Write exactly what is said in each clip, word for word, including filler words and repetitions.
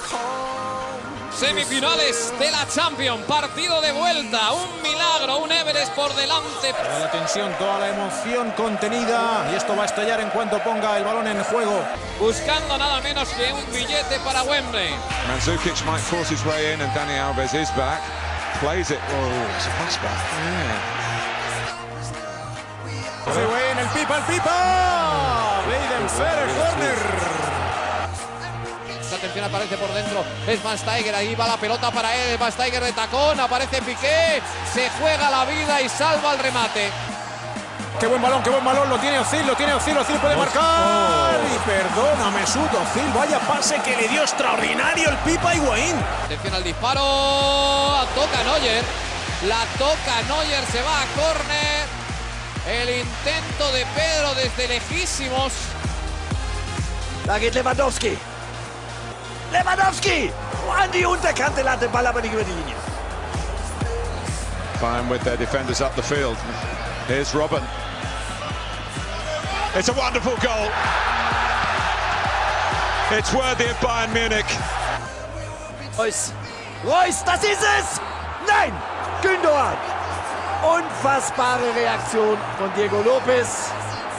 Semifinales de la Champions, partido de vuelta, un milagro, un Everest por delante. Toda la tensión, toda la emoción contenida y esto va a estallar en cuanto ponga el balón en juego. Buscando nada menos que un billete para Wembley. Mandzukic might force his way in and Dani Alves is back. Plays it. Oh, it's a pass back. Yeah. Se ve en el pipa, el pipa. Weidenfeller, corner. Atención, aparece por dentro, es Van Steiger, ahí va la pelota para él, Van Steiger de tacón, aparece Piqué, se juega la vida y salva el remate. Qué buen balón, qué buen balón, lo tiene Özil, lo tiene Özil, Özil puede marcar. Oh. Y perdona, Mesut Özil, vaya pase que le dio extraordinario el Pipa Higuaín. Atención al disparo, toca Neuer, la toca Neuer, se va a córner. El intento de Pedro desde lejísimos. Da geht Lewandowski. Lewandowski! An die Unterkante, lat den Ball aber nicht über die Linie. Bayern with their defenders up the field. Here's Robben. It's a wonderful goal. It's worthy of Bayern Munich. Reus. Reus, das ist es! Nein! Gündoğan. Unfassbare Reaktion von Diego López.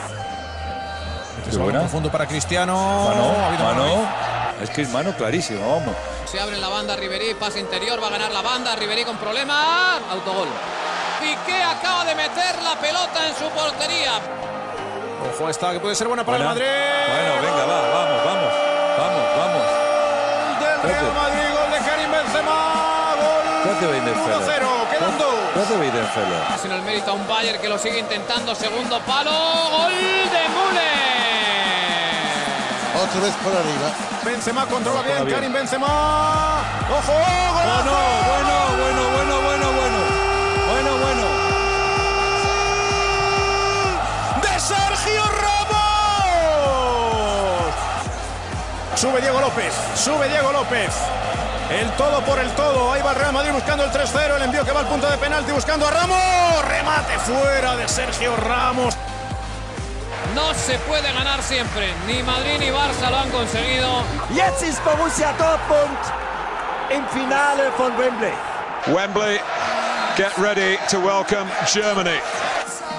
Es un profundo para Cristiano. Mano, mano. Es que es mano clarísimo, vamos. Se abre en la banda Ribéry, pase interior, va a ganar la banda, Ribéry con problema, autogol. Piqué acaba de meter la pelota en su portería. Ojo esta que puede ser buena para Buena. el Madrid. Bueno, venga, va, vamos, vamos, vamos, vamos. Del Real Madrid, gol de Karim Benzema, gol uno a cero, quedan dos. ¿Qué hace Weidenfeller? Sin el mérito a un Bayern que lo sigue intentando, segundo palo, gol de Müller. Otra vez por arriba. Benzema controla bien, bien. Karim Benzema. ¡Ojo! ¡Golazo! Bueno, bueno, bueno, bueno, bueno. Bueno, bueno. ¡De Sergio Ramos! Sube Diego López, sube Diego López. El todo por el todo. Ahí va el Real Madrid buscando el tres cero. El envío que va al punto de penalti buscando a Ramos. Remate fuera de Sergio Ramos. No se puede ganar siempre, ni Madrid ni Barça lo han conseguido. Jetzt ist Borussia Dortmund im Finale von Wembley. Wembley, get ready to welcome Germany.